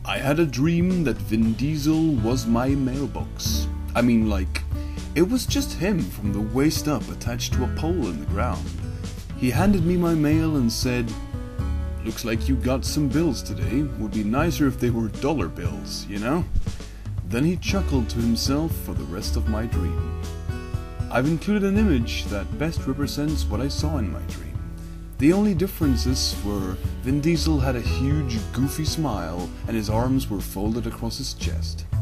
I had a dream that Vin Diesel was my mailbox. I mean, like, it was just him from the waist up attached to a pole in the ground. He handed me my mail and said, "Looks like you got some bills today. Would be nicer if they were dollar bills, you know?" Then he chuckled to himself for the rest of my dream. I've included an image that best represents what I saw in my dream. The only differences were Vin Diesel had a huge, goofy smile and his arms were folded across his chest.